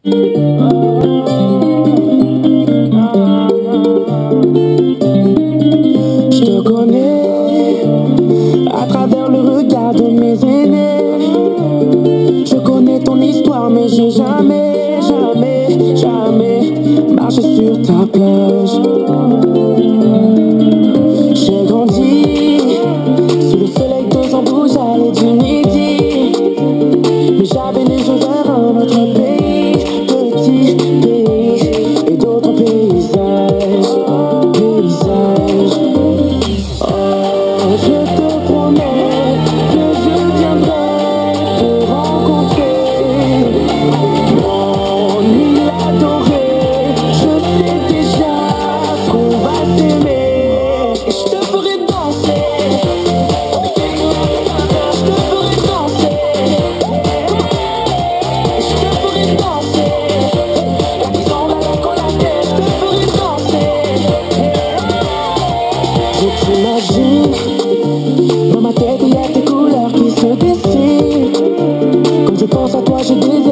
Je te connais à travers le regard de mes aînés. Je connais ton histoire, mais j'ai jamais marché sur ta plage. J'ai grandi sous le soleil pesant bougeait du midi, mais j'avais les yeux vers un autre pays, petit pays et d'autres paysages. Oh, je te promets que je viendrai te rencontrer. Mon île adorée, je sais déjà qu'on va s'aimer. Et je te ferai danser. Je te ferai danser. Je te ferai danser. La maison va la collater. Je te ferai danser. Je t'imagine dans ma tête, il y a tes couleurs qui se dessinent. Quand je pense à toi, je désire.